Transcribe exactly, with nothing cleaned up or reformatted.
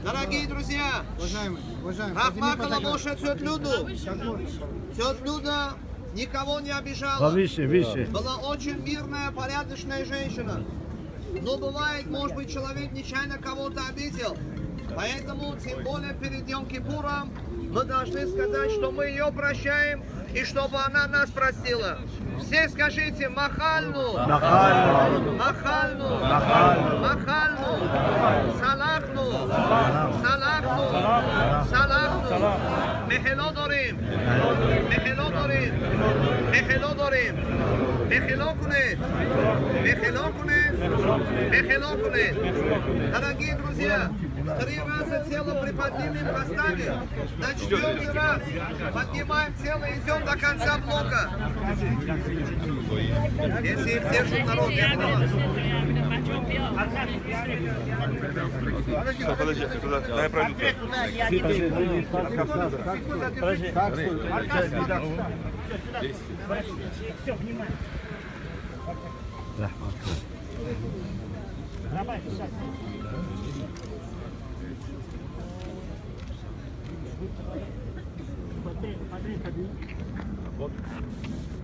Дорогие друзья, Уважаемые, уважаемые, Рахмакала Моше тетя Люду. Тетя Люда никого не обижала. Повыше, выше. Была очень мирная, порядочная женщина. Но бывает, может быть, человек нечаянно кого-то обидел. Поэтому, тем более перед Йом-Кипуром, мы должны сказать, что мы ее прощаем, и чтобы она нас простила. Все скажите «Махальну», Махальну, «Махальну», Махальну, «Махальну», «Салахну», «Салахну», «Салахну», «Мехелодорим», «Мехелодорим», «Мехелодорим», «Мехелокунет», «Мехелокунет», «Мехелокунет». Дорогие друзья, три раза тело приподнимем, поставим. На четвертый раз поднимаем тело и идем до конца блока. Если их держит народ, я поняла. Что, подожди, куда? Дай пройду. Подожди. Да. Смотри, смотри,